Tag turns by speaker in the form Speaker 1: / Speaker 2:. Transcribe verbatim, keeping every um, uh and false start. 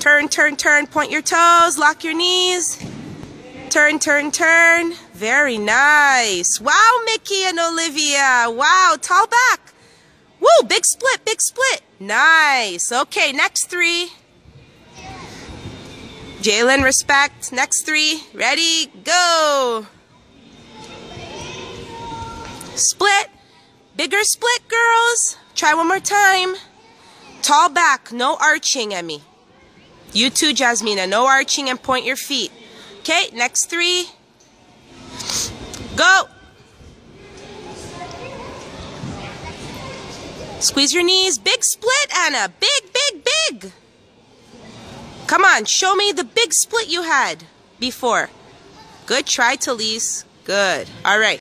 Speaker 1: Turn, turn, turn. Point your toes. Lock your knees. Turn, turn, turn. Very nice. Wow, Mickey and Olivia. Wow, tall back. Woo, big split, big split. Nice. Okay, next three. Jaylen, respect. Next three. Ready, go. Split. Bigger split, girls. Try one more time. Tall back, no arching, Emmy. You too, Jasmina. No arching and point your feet. Okay, next three. Go. Squeeze your knees. Big split, Anna. Big, big, big. Come on, show me the big split you had before. Good try, Talise. Good. All right.